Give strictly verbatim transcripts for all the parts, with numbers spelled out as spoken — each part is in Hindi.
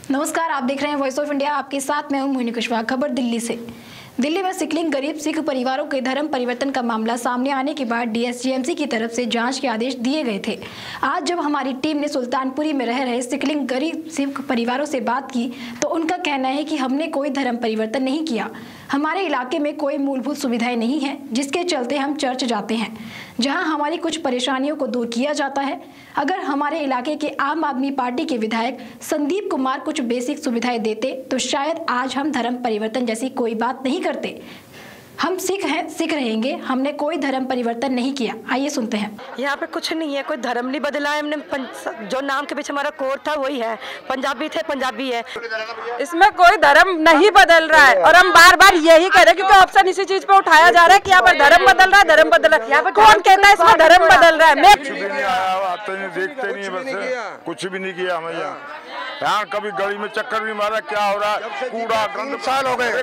नमस्कार, आप देख रहे हैं वॉइस ऑफ इंडिया। आपके साथ मैं हूं मोहिनी कुशवाहा। खबर दिल्ली से। दिल्ली में सिकलिंग गरीब सिख परिवारों के धर्म परिवर्तन का मामला सामने आने के बाद डीएसजीएमसी की तरफ से जांच के आदेश दिए गए थे। आज जब हमारी टीम ने सुल्तानपुरी में रह रहे सिकलिंग गरीब सिख परिवारों से बात की तो उनका कहना है कि हमने कोई धर्म परिवर्तन नहीं किया। हमारे इलाके में कोई मूलभूत सुविधाएं नहीं है, जिसके चलते हम चर्च जाते हैं, जहां हमारी कुछ परेशानियों को दूर किया जाता है। अगर हमारे इलाके के आम आदमी पार्टी के विधायक संदीप कुमार कुछ बेसिक सुविधाएं देते तो शायद आज हम धर्म परिवर्तन जैसी कोई बात नहीं करते। हम सिख हैं, सिख रहेंगे, हमने कोई धर्म परिवर्तन नहीं किया। आइए सुनते हैं। यहाँ पे कुछ नहीं है, कोई धर्म नहीं बदला है। हमने जो नाम के पीछे हमारा कोड था वही है, पंजाबी थे पंजाबी है। इसमें कोई धर्म नहीं बदल रहा है और हम बार बार यही कह रहे हैं क्योंकि ऑप्शन इसी चीज पे उठाया जा रहा है कि यहाँ पर धर्म बदल रहा है, धर्म बदल रहा है। यहाँ पर कौन कहता है इसमें धर्म बदल रहा है? मैं कुछ भी नहीं आया, आते नहीं, देखते नहीं, बस कुछ भी नहीं किया हमें यहाँ। यहाँ कभी गली में चक्कर भी मारा, क्या हो रहा है, कूड़ा गंद। साल हो गए,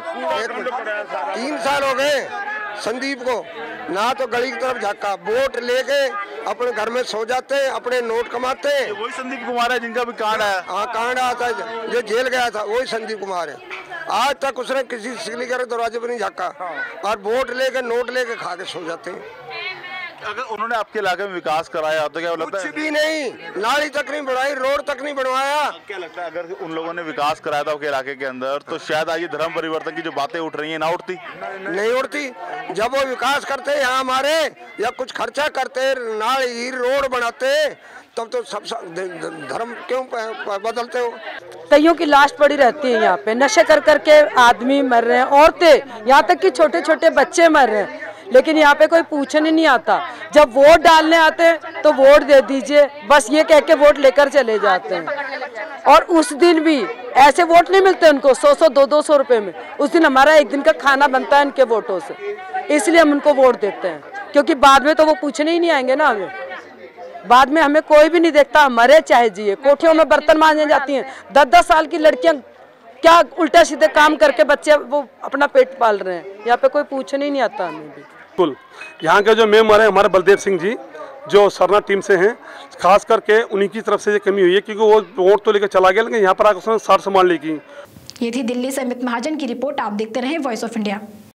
तीन साल हो गए संदीप को ना तो गली की तरफ झाका, वोट लेके अपने घर में सो जाते, अपने नोट कमाते। वही संदीप कुमार है जिनका भी कांड है। हाँ, कांड आया था, जो जेल गया था वही संदीप कुमार है। आज तक उसने किसी सिकली के दरवाजे पर नहीं झाका और वोट लेके नोट लेके खा के सो जाते हैं। अगर उन्होंने आपके इलाके में विकास कराया तो क्या लगता है? कुछ भी नहीं, नाली तक नहीं बढ़ाई, रोड तक नहीं बनवाया। क्या लगता है अगर उन लोगों ने विकास कराया था आपके इलाके के अंदर तो शायद आज ये धर्म परिवर्तन की जो बातें उठ रही हैं ना उठती? नहीं उठती। जब वो विकास करते यहाँ हमारे या कुछ खर्चा करते, नाली रोड बनाते, तब तो सब धर्म क्यों बदलते हो? कईयों की लाश पड़ी रहती है यहाँ पे, नशे कर करके आदमी मर रहे हैं, औरतें, यहाँ तक कि छोटे छोटे बच्चे मर रहे हैं, लेकिन यहाँ पे कोई पूछने नहीं आता। जब वोट डालने आते हैं तो वोट दे दीजिए, बस ये कह के वोट लेकर चले जाते हैं। और उस दिन भी ऐसे वोट नहीं मिलते उनको सौ सौ दो दो सौ रुपए में। उस दिन हमारा एक दिन का खाना बनता है इनके वोटों से, इसलिए हम उनको वोट देते हैं, क्योंकि बाद में तो वो पूछने ही नहीं आएंगे ना हमें। बाद में हमें कोई भी नहीं देखता, मरे चाहे जिए। कोठियों में बर्तन मांजने जाती हैं, दस दस साल की लड़कियां क्या उल्टा सीधे काम करके बच्चे वो अपना पेट पाल रहे हैं। यहाँ पे कोई पूछने ही नहीं आता हमें भी। बिल्कुल, यहाँ के जो मेंबर हैं हमारे बलदेव सिंह जी, जो सरना टीम से हैं, खास करके उन्हीं की तरफ से ये कमी हुई है, क्योंकि वो वोट तो लेकर चला गया लेकिन यहाँ पर आकर उसने सार संभाल ली की। ये थी दिल्ली से अमित महाजन की रिपोर्ट। आप देखते रहें वॉइस ऑफ इंडिया।